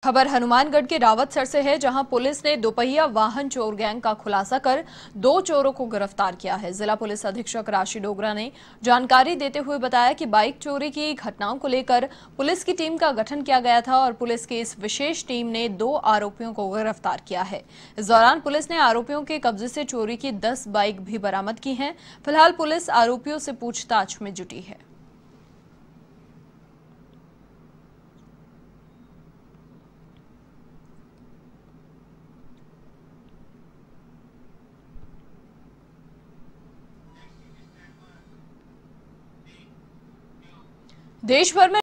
खबर हनुमानगढ़ के रावतसर से है, जहां पुलिस ने दोपहिया वाहन चोर गैंग का खुलासा कर 2 चोरों को गिरफ्तार किया है। जिला पुलिस अधीक्षक राशि डोगरा ने जानकारी देते हुए बताया कि बाइक चोरी की घटनाओं को लेकर पुलिस की टीम का गठन किया गया था और पुलिस की इस विशेष टीम ने 2 आरोपियों को गिरफ्तार किया है। इस दौरान पुलिस ने आरोपियों के कब्जे से चोरी की 10 बाइक भी बरामद की हैं। फिलहाल पुलिस आरोपियों से पूछताछ में जुटी है। देश भर में